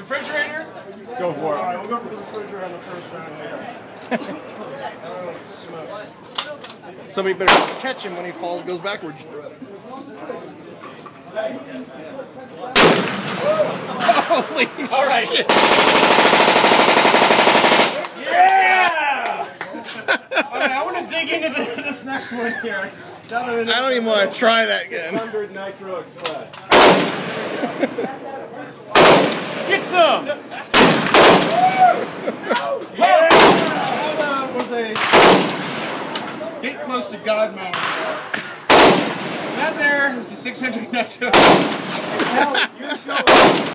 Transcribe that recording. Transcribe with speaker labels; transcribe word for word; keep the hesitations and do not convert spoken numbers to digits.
Speaker 1: Refrigerator?
Speaker 2: Go for it.
Speaker 3: Alright, we'll go for the refrigerator on the first round here. Oh, smoke.
Speaker 4: Somebody better catch him when he falls and goes backwards. Holy
Speaker 1: All right.
Speaker 4: shit.
Speaker 1: Yeah! Alright, I want to dig into the, this next one here.
Speaker 4: I don't even want to try that again.
Speaker 2: six hundred Nitro Express.
Speaker 1: Get some!
Speaker 3: Yeah! That uh, was a get close to God moment.
Speaker 1: That there is the six hundred Nitro.
Speaker 2: Alex, your show.